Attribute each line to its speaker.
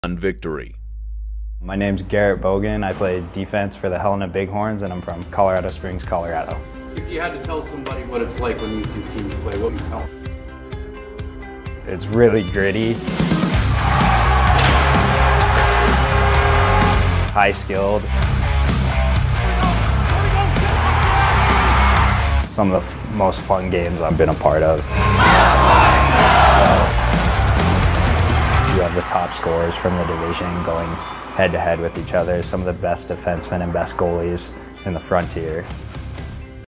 Speaker 1: victory.
Speaker 2: My name's Garrett Bogan. I play defense for the Helena Bighorns, and I'm from Colorado Springs, Colorado.
Speaker 3: If you had to tell somebody what it's like when these two teams play, what would you tell them?
Speaker 2: It's really gritty, high-skilled. Some of the most fun games I've been a part of. You have the top scorers from the division going head-to-head with each other, some of the best defensemen and best goalies in the Frontier.